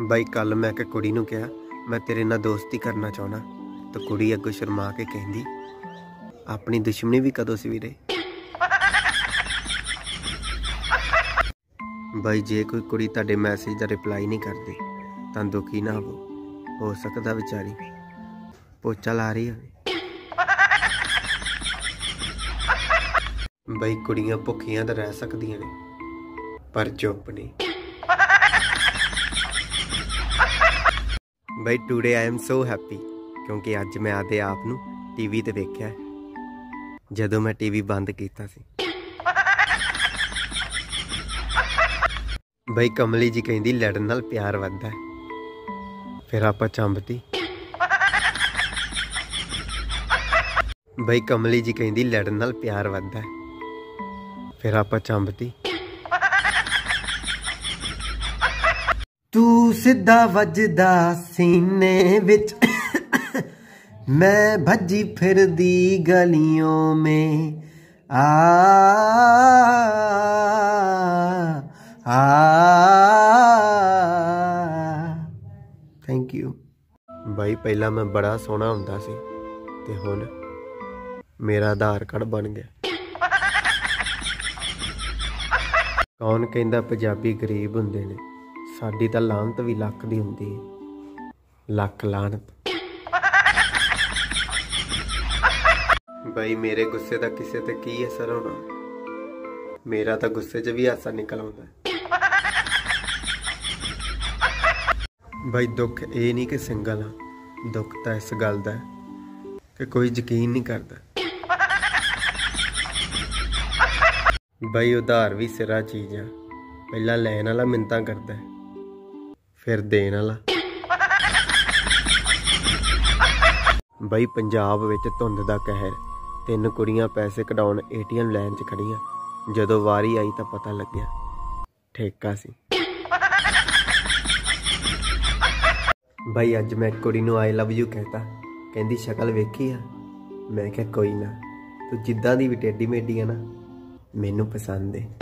बई कल मैं एक कुड़ी नूं कहा मैं तेरे नाल दोस्ती करना चाहना, तो कुड़ी अगों शर्मा के कहंदी अपनी दुश्मनी भी कदों सी वीरे। बई जे कोई कुड़ी तुहाडे मैसेज का रिप्लाई नहीं करती तां दुखी ना हो सकता बेचारी पोचा ला रही होवे। बई कुड़ियां भुखियां तो रह सकदियां ने पर चुप नहीं। बई today I am so happy क्योंकि अज मैं आदे आप नूं टीवी ते वेख्या जदों मैं टीवी बंद कीता सी। बई कमली जी कहंदी लड़न नाल प्यार वधदा है, फिर आपां चंबती। बई कमली जी कहंदी लड़न नाल प्यार वधदा है, फिर आपां चंबती। तू सीधा वजदा सीने विच मैं भज्जी फिरदी गलियों में थैंक यू। बई पहला मैं बड़ा सोहना हुंदा सी ते हुण मेरा आधार कार्ड बन गया। कौन कहंदा पंजाबी गरीब हुंदे ने, साडी तां लानत भी लख दी हुंदी है, लख लानत। बई मेरे गुस्से का किसी ते की असर होना, मेरा तो गुस्से च भी हासा निकल आउंदा। बई दुख ये नहीं कि सिंगल हाँ, दुख तो इस गल दा कि कोई यकीन नहीं करता। बई उधार भी सिरा चीज है, पहला लैन वाला मिन्नतां करदा है फिर देन वाला। बई पंजाब विच धुंध दा कहर, 3 कुड़ियां पैसे कढाउण ATM लैन च खड़ियां, जदों वारी आई तां पता लग्या ठेका सी। बई अज मैं कुड़ी नूं आई लव यू कहता, कहंदी शक्ल वेखी आ, मैं कहा कोई ना, तू जिद्दां दी भी टेढ़ी मेढ़ी है ना मैनू पसंद है।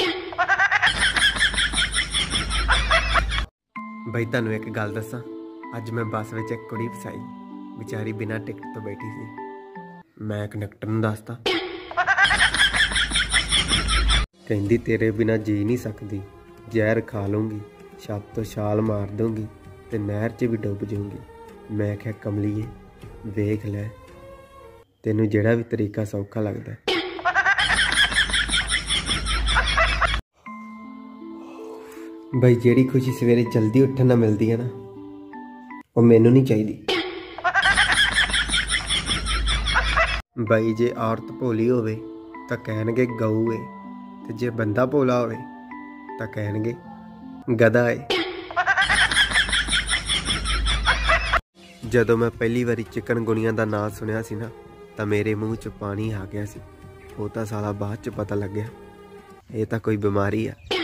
बई तुहानूं एक गल दसां, अज मैं बस विच एक कुड़ी फसाई, बेचारी बिना टिकट तो बैठी सी। मैं कंडक्टर नूं दसता, कहंदी तेरे बिना जी नहीं सकती, जहर खा लूँगी, छत तो छाल मार दूंगी ते नहर च भी डुब जाऊंगी। मैं क्या कमलीए वेख लै, तेनू जेड़ा भी तरीका सौखा लगता है। बई जेड़ी खुशी सवेरे जल्दी उठन नाल मिलती है ना, वो मैनू नहीं चाहिए। बई जे औरत भोली होवे तां कहणगे गऊ है, ते जे बंदा भोला होवे तां कहणगे गधा है। जदों मैं पहली बारी चिकनगुनिया का नाम सुनिया सी ना, तां मेरे मूँह च पानी आ गया सी। वो तां साला बाद च पता लग्या ये तां कोई बीमारी है।